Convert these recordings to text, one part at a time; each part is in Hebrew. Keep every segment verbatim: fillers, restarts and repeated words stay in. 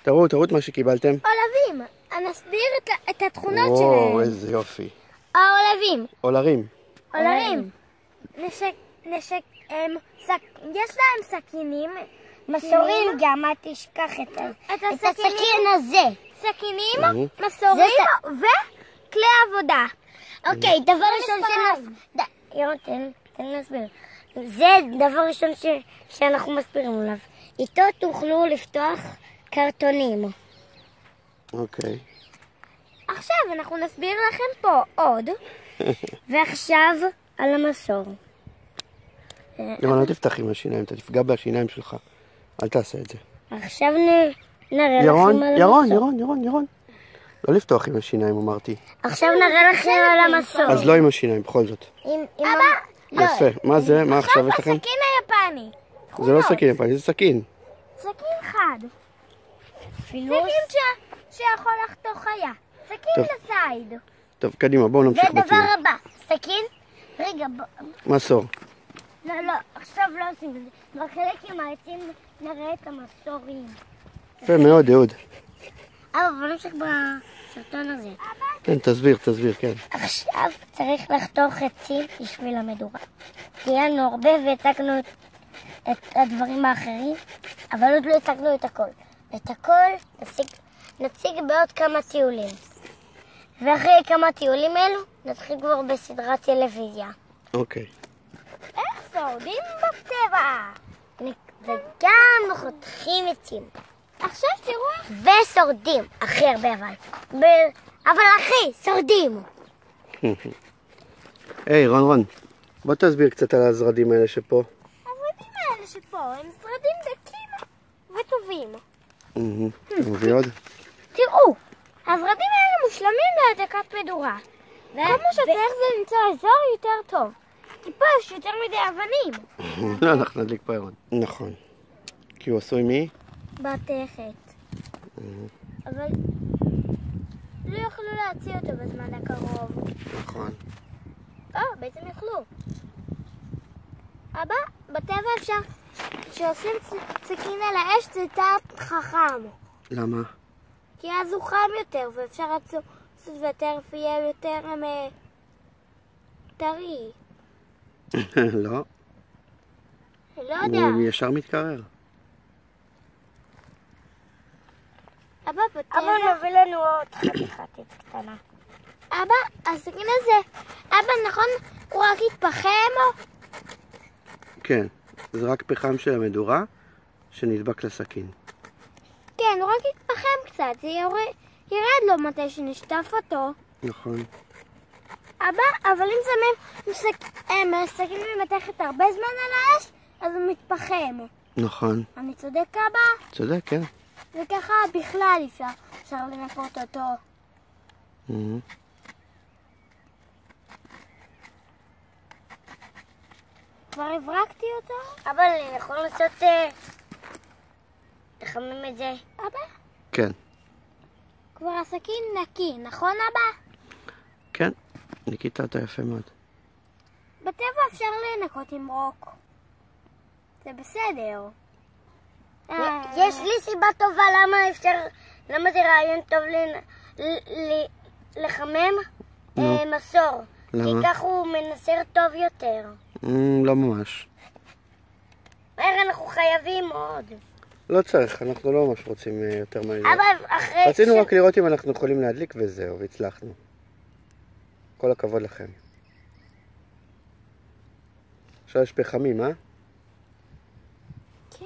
תראו, תראו את מה שקיבלתם. עולבים. אני אסביר את, את התכונות וואו, שלהם. וואו, איזה יופי. העולבים. עולרים. עולרים. נשק, נשק, הם, סק, יש להם סכינים. מסורים גם, אל תשכח את, את את הסכין הזה. סכינים, מסורים וכלי עבודה. אוקיי, דבר ראשון שאנחנו... ירון, תן לי להסביר. זה דבר ראשון ש... שאנחנו מסבירים עליו. איתו תוכלו לפתוח קרטונים. אוקיי. עכשיו אנחנו נסביר לכם פה עוד. ועכשיו על המסור. ירון, אל תפתח עם השיניים, אתה תפגע בשיניים שלך. אל תעשה את זה. עכשיו נ... נראה ירון, לכם על המסור. ירון, ירון, ירון, ירון. לא לפתוח עם השיניים, אמרתי. עכשיו נראה לכם על המסור. אז לא עם השיניים, בכל זאת. עם, עם אבא, יפה. מה זה? מה עכשיו יש לכם? הסכין היפני. זה לא סכין יפני, זה סכין. סכין חד. פילוס. סכין ש... שיכול לחתוך חיה. סכין טוב. לצייד. טוב, קדימה, בואו נמשיך ודבר בטיול. הבא, סכין. רגע, בוא... מסור. לא, לא, עכשיו לא עושים את זה. בחלק עם העצים נראה את המסורים. יפה מאוד, אהוד. אבל בוא נמשיך בסרטון הזה. כן, תסביר, תסביר, כן. עכשיו צריך לחתוך עצים בשביל המדורה. תהיינו הרבה והצגנו את, את הדברים האחרים, אבל עוד לא הצגנו את הכל. את הכל נציג, נציג בעוד כמה טיולים. ואחרי כמה טיולים אלו, נתחיל כבר בסדרת טלוויזיה. אוקיי. איך שורדים בטבע. וגם חותכים עצים. עכשיו תראו איך... ושורדים, הכי הרבה אבל. ב... אבל הכי, שורדים. היי, רון, רון. בוא תסביר קצת על הזרדים האלה שפה. הזרדים האלה שפה הם זרדים דקים וטובים. אתה מביא עוד? תראו, הזרדים האלה מושלמים להדלקת מדורה. כל מה שצריך זה למצוא אזור יותר טוב. כי פה יש יותר מדי אבנים. לא, אנחנו נדליק פה ירון. נכון. כי הוא עשוי מי? בתכת. אבל לא יוכלו להציע אותו בזמן הקרוב. נכון. אה, בעצם יכלו. אבא, בטבע אפשר שעושים סכין על האש זה צעד חכם. למה? כי אז הוא חם יותר ואפשר לעשות וטרף יהיה יותר טרי. לא. לא יודע. הוא ישר מתקרר. אבא, בטבע... אבל נביא לנו עוד חתיכת עץ קטנה. אבא, הסכין הזה, אבא, נכון, הוא רק יתפחם או? כן. זה רק פחם של המדורה שנדבק לסכין. כן, הוא רק יתפחם קצת, זה יורד, ירד לו מתי שנשטף אותו. נכון. אבא, אבל אם שמים סכ... סכין ומתכת הרבה זמן על האש, אז הוא מתפחם. נכון. אני צודק, אבא? צודק, כן. וככה בכלל אפשר, אפשר לנקות אותו. כבר הברקתי אותו? אבל אני יכול לעשות... אה, לחמם את זה. אבא? כן. כבר הסכין נקי, נכון אבא? כן. ניקית אותה יפה מאוד. בטבע אפשר לנקות עם רוק. זה בסדר. יש לי סיבה טובה למה אפשר... למה זה רעיון טוב לחמם מסור. כי כך הוא מנסר טוב יותר. לא ממש. אנחנו חייבים עוד. לא צריך, אנחנו לא ממש רוצים יותר מהר. אבל אחרי... רצינו רק לראות אם אנחנו יכולים להדליק וזהו, והצלחנו. כל הכבוד לכם. עכשיו יש פחמים, אה? כן.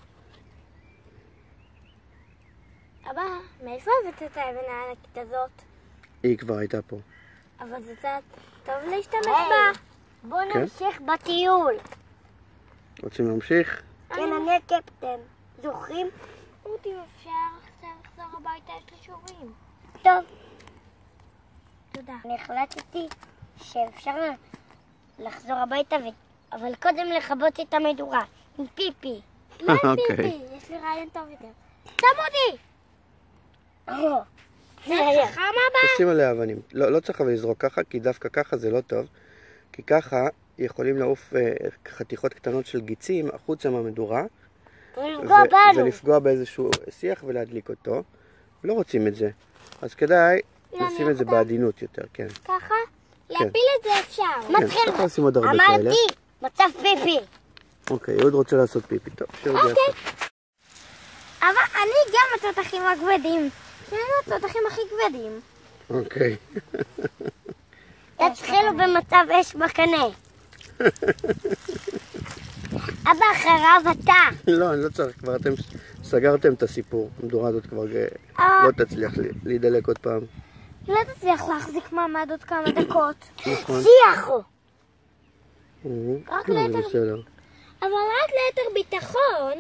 אבא, מאיפה הבאת את האבן הענקית הזאת? היא כבר הייתה פה. אבל זה קצת טוב להשתמש בה. בואו נמשיך בטיול. רוצים להמשיך? כן, אני הקפטן. זוכרים? רותי, אפשר לחזור הביתה, יש לי שיעורים. טוב. תודה. אני החלטתי שאפשר לחזור הביתה, אבל קודם לכבות את המדורה עם פיפי. מה עם פיפי? יש לי רעיון טוב יותר. שם אותי! זה חכם אבא? תשים עליה אבנים. לא, לא צריך אבל לזרוק ככה, כי דווקא ככה זה לא טוב. כי ככה יכולים לעוף חתיכות קטנות של גיצים החוצה מהמדורה, לפגוע זה בנו. לפגוע באיזשהו שיח ולהדליק אותו. לא רוצים את זה. אז כדאי לשים את זה בעדינות יותר, כן. ככה? להפיל את זה אפשר. כן, מתחיל. צריך לשים עוד הרבה כאלה. אמרתי, מצב פיפי. אוקיי, יהוד רוצה לעשות פיפי. טוב, שיהוד יעשה. אבל אני גם התותחים הכבדים. שנינו התותחים הכי כבדים. אוקיי. תתחילו במצב אש בקנה. אבא אחריו אתה. לא, אני לא צריך, כבר אתם סגרתם את הסיפור. המדורה הזאת כבר אה. לא תצליח להידלק עוד פעם. לא תצליח להחזיק מעמד עוד כמה דקות. נכון. שיח הוא. אה, רק לא, ליתר- זה בסדר. אבל רק ליתר ביטחון.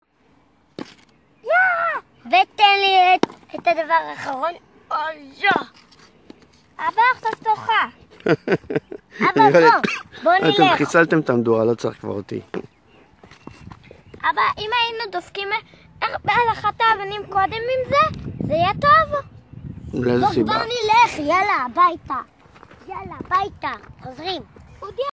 ותן לי את, את הדבר האחרון. אויה. אבא עכשיו תורך. אבא נראה לי- בוא, בוא אתם נלך. חיסלתם את המדורה, לא צריך כבר אותי. אבא, אם היינו דופקים על אחת האבנים קודם עם זה, זה יהיה טוב. לאיזה בוא סיבה? כבר נלך, יאללה, הביתה. יאללה, הביתה. חוזרים. אודי,